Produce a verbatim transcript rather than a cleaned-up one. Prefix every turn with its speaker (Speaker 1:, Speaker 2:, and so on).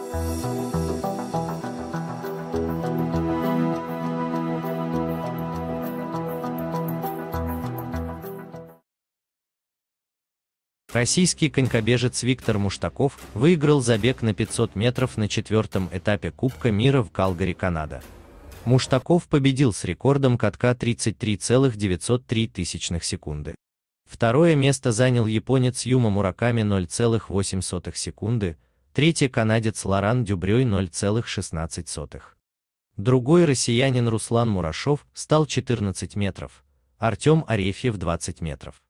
Speaker 1: Российский конькобежец Виктор Муштаков выиграл забег на пятьсот метров на четвертом этапе Кубка мира в Калгари, Канада. Муштаков победил с рекордом катка тридцать три целых девятьсот три сотых секунды. Второе место занял японец Юма Мураками ноль целых восемь сотых секунды, третье канадец Лоран Дюбрёй ноль целых шестнадцать сотых. Другой россиянин Руслан Мурашов стал четырнадцать метров, Артем Арефьев двадцать метров.